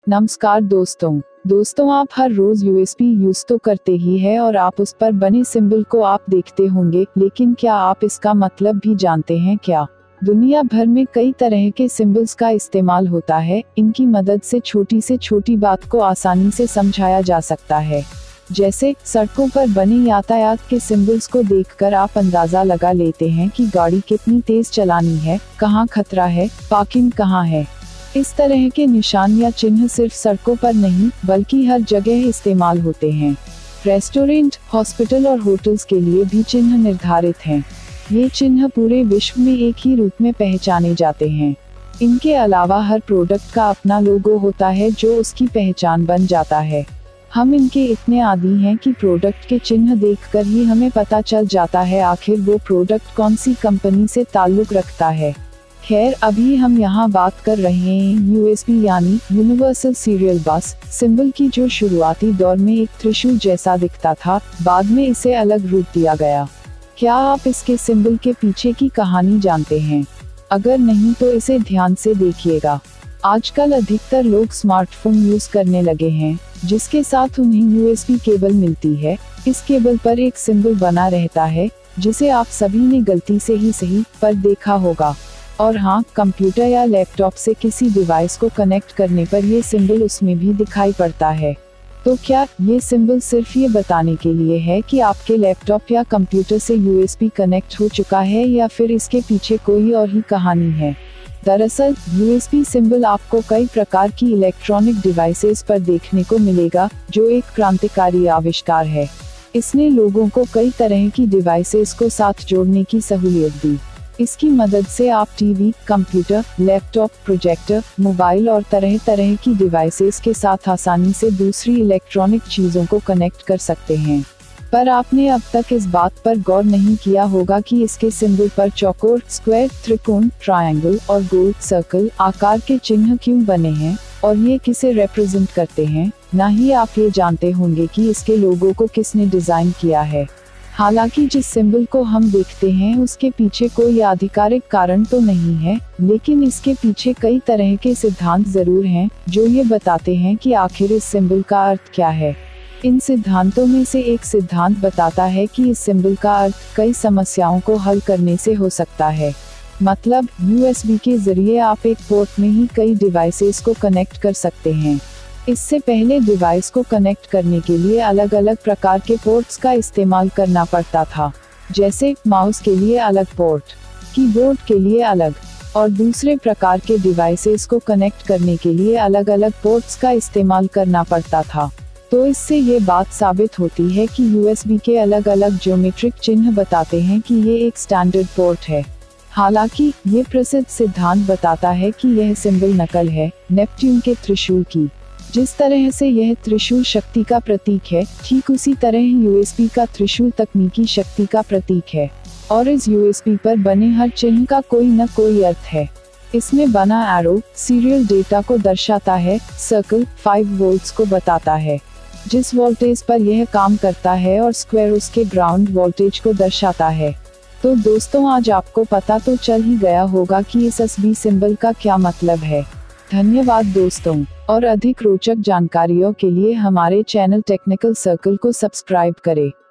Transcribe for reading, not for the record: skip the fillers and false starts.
नमस्कार दोस्तों आप हर रोज यूएसबी यूज तो करते ही है और आप उस पर बने सिंबल को आप देखते होंगे, लेकिन क्या आप इसका मतलब भी जानते हैं क्या? दुनिया भर में कई तरह के सिंबल्स का इस्तेमाल होता है। इनकी मदद से छोटी बात को आसानी से समझाया जा सकता है। जैसे सड़कों पर बने यातायात के सिंबल्स को देखकर आप अंदाजा लगा लेते हैं कि गाड़ी कितनी तेज चलानी है, कहाँ खतरा है, पार्किंग कहाँ है। इस तरह के निशान या चिन्ह सिर्फ सड़कों पर नहीं बल्कि हर जगह इस्तेमाल होते हैं। रेस्टोरेंट, हॉस्पिटल और होटल्स के लिए भी चिन्ह निर्धारित हैं। ये चिन्ह पूरे विश्व में एक ही रूप में पहचाने जाते हैं। इनके अलावा हर प्रोडक्ट का अपना लोगो होता है जो उसकी पहचान बन जाता है। हम इनके इतने आदी हैं कि प्रोडक्ट के चिन्ह देखकर ही हमें पता चल जाता है आखिर वो प्रोडक्ट कौन सी कंपनी से ताल्लुक रखता है। खैर, अभी हम यहाँ बात कर रहे हैं यूएसबी यानी यूनिवर्सल सीरियल बस सिंबल की, जो शुरुआती दौर में एक त्रिशूल जैसा दिखता था, बाद में इसे अलग रूप दिया गया। क्या आप इसके सिंबल के पीछे की कहानी जानते हैं? अगर नहीं तो इसे ध्यान से देखिएगा। आजकल अधिकतर लोग स्मार्टफोन यूज करने लगे हैं, जिसके साथ उन्हें यूएसबी केबल मिलती है। इस केबल पर एक सिंबल बना रहता है, जिसे आप सभी ने गलती से ही सही पर देखा होगा। और हाँ, कंप्यूटर या लैपटॉप से किसी डिवाइस को कनेक्ट करने पर ये सिंबल उसमें भी दिखाई पड़ता है। तो क्या ये सिंबल सिर्फ ये बताने के लिए है कि आपके लैपटॉप या कंप्यूटर से यूएसबी कनेक्ट हो चुका है, या फिर इसके पीछे कोई और ही कहानी है? दरअसल यूएसबी सिंबल आपको कई प्रकार की इलेक्ट्रॉनिक डिवाइसेस पर देखने को मिलेगा, जो एक क्रांतिकारी आविष्कार है। इसने लोगों को कई तरह की डिवाइसेस को साथ जोड़ने की सहूलियत दी। इसकी मदद से आप TV, computer, laptop, projector, mobile और तरह तरह की डिवाइसेस के साथ आसानी से दूसरी इलेक्ट्रॉनिक चीज़ों को कनेक्ट कर सकते हैं। पर आपने अब तक इस बात पर गौर नहीं किया होगा कि इसके सिंबल पर चौकोर, स्क्वायर, त्रिकोण, ट्रायंगल और गोल, सर्कल आकार के चिन्ह क्यों बने हैं और ये किसे रिप्रेजेंट करते हैं। ना ही आप ये जानते होंगे कि इसके लोगो को किसने डिजाइन किया है। हालांकि जिस सिंबल को हम देखते हैं उसके पीछे कोई आधिकारिक कारण तो नहीं है, लेकिन इसके पीछे कई तरह के सिद्धांत जरूर हैं, जो ये बताते हैं कि आखिर इस सिंबल का अर्थ क्या है। इन सिद्धांतों में से एक सिद्धांत बताता है कि इस सिंबल का अर्थ कई समस्याओं को हल करने से हो सकता है। मतलब, यूएसबी के जरिए आप एक पोर्ट में ही कई डिवाइसेस को कनेक्ट कर सकते हैं। इससे पहले डिवाइस को कनेक्ट करने के लिए अलग अलग प्रकार के पोर्ट्स का इस्तेमाल करना पड़ता था, जैसे माउस के लिए अलग पोर्ट, कीबोर्ड के लिए अलग, और दूसरे प्रकार के डिवाइसेस को कनेक्ट करने के लिए अलग अलग पोर्ट्स का इस्तेमाल करना पड़ता था। तो इससे ये बात साबित होती है कि यूएसबी के अलग अलग ज्योमेट्रिक चिन्ह बताते हैं कि ये एक स्टैंडर्ड पोर्ट है। हालांकि ये प्रसिद्ध सिद्धांत बताता है कि यह सिंबल नकल है नेपट्यून के त्रिशूल की। जिस तरह से यह त्रिशूल शक्ति का प्रतीक है, ठीक उसी तरह यूएसबी का त्रिशूल तकनीकी शक्ति का प्रतीक है। और इस यूएसबी पर बने हर चिन्ह का कोई न कोई अर्थ है। इसमें बना एरो सीरियल डेटा को दर्शाता है, सर्कल 5 वोल्ट्स को बताता है, जिस वोल्टेज पर यह काम करता है, और स्क्वायर उसके ग्राउंड वोल्टेज को दर्शाता है। तो दोस्तों, आज आपको पता तो चल ही गया होगा कि इस एसबी सिंबल का क्या मतलब है। धन्यवाद दोस्तों, और अधिक रोचक जानकारियों के लिए हमारे चैनल टेक्निकल सर्कल को सब्सक्राइब करें।